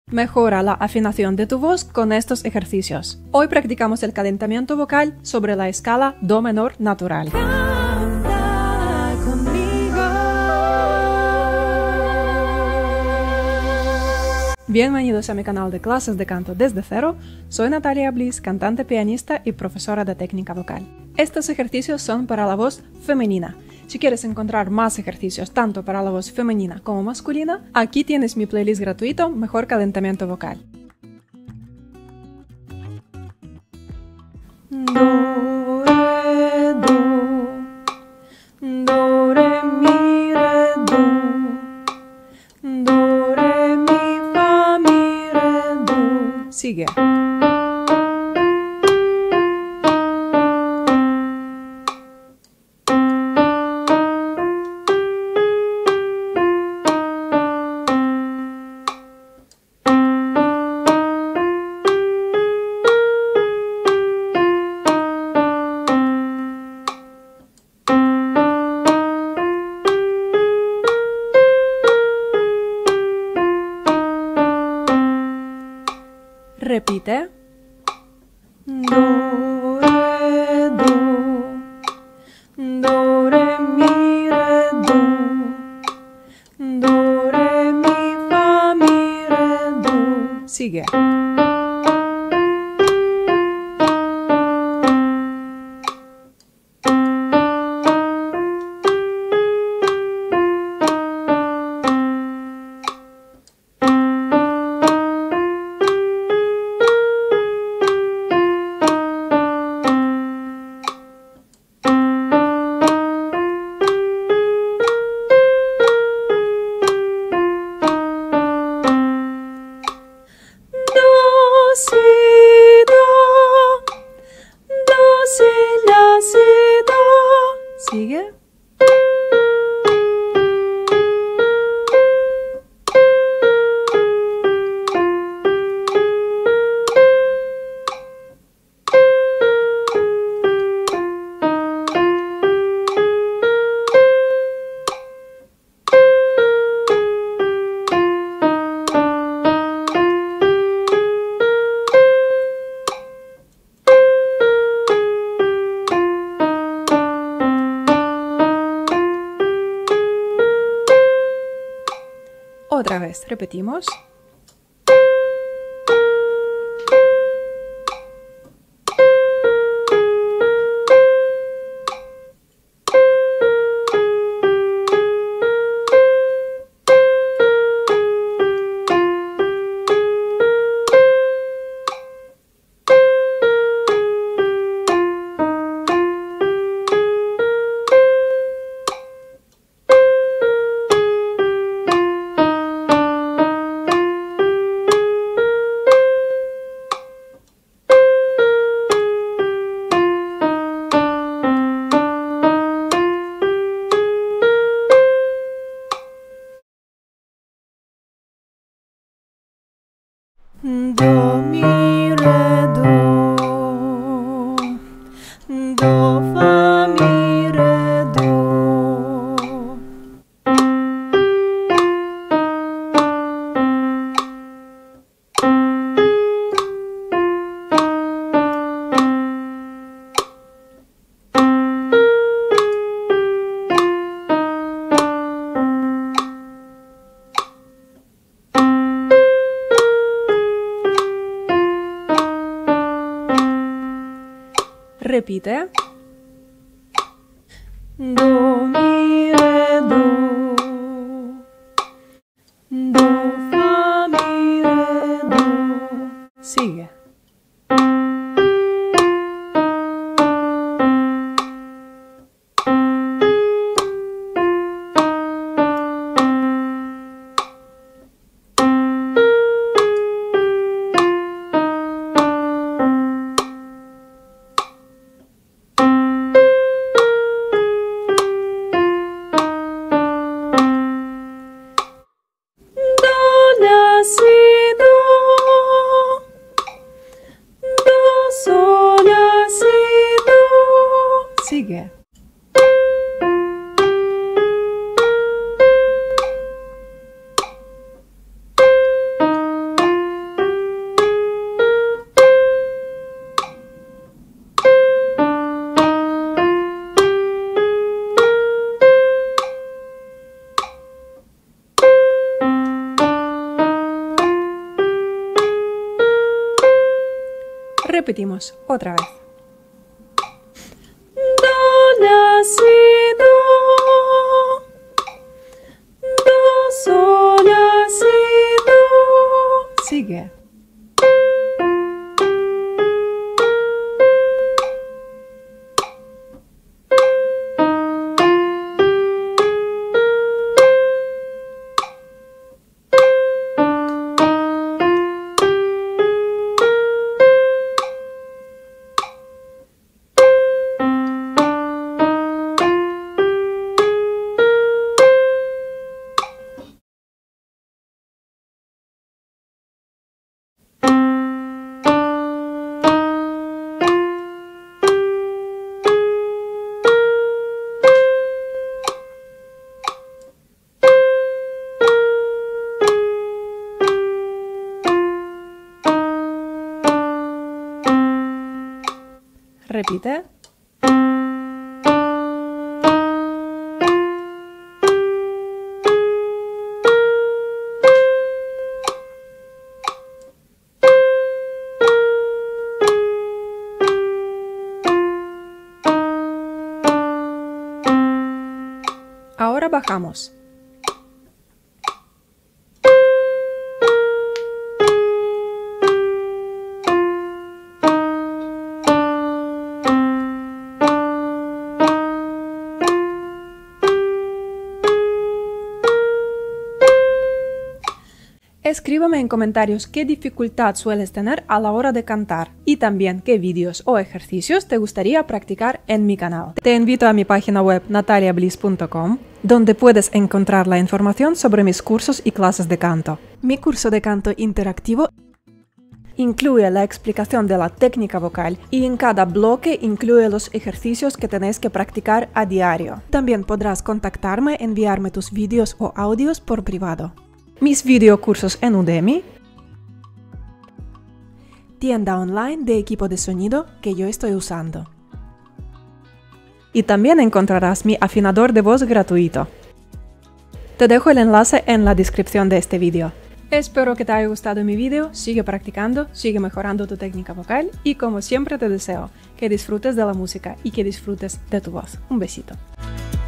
Mejora la afinación de tu voz con estos ejercicios. Hoy practicamos el calentamiento vocal sobre la escala Do menor natural. Canta conmigo. Bienvenidos a mi canal de clases de canto desde cero. Soy Natalia Bliss, cantante, pianista y profesora de técnica vocal. Estos ejercicios son para la voz femenina. Si quieres encontrar más ejercicios tanto para la voz femenina como masculina, aquí tienes mi playlist gratuito Mejor calentamiento vocal. Do, re, do. Do, re, mi, re, do. Do, re, mi, fa, mi, re, do. Sigue. Repite. Do, re, do. Do, re, mi, re, do. Do, re, mi, fa, mi, re, do. Sigue. Sigue. Otra vez, repetimos. Do, mi, re, do. Do, fa, mi, re, do. Repite. Do, mi, re, do. Do, fa, mi, re, do. Sigue. Repetimos otra vez. Do, la, si, do. Do, sol, la, si, do. Sigue. Repite. Ahora bajamos. Escríbeme en comentarios qué dificultad sueles tener a la hora de cantar y también qué vídeos o ejercicios te gustaría practicar en mi canal. Te invito a mi página web nataliabliss.com, donde puedes encontrar la información sobre mis cursos y clases de canto. Mi curso de canto interactivo incluye la explicación de la técnica vocal y en cada bloque incluye los ejercicios que tenéis que practicar a diario. También podrás contactarme, enviarme tus vídeos o audios por privado. Mis videocursos en Udemy, tienda online de equipo de sonido que yo estoy usando. Y también encontrarás mi afinador de voz gratuito. Te dejo el enlace en la descripción de este vídeo. Espero que te haya gustado mi vídeo, sigue practicando, sigue mejorando tu técnica vocal y como siempre te deseo que disfrutes de la música y que disfrutes de tu voz. Un besito.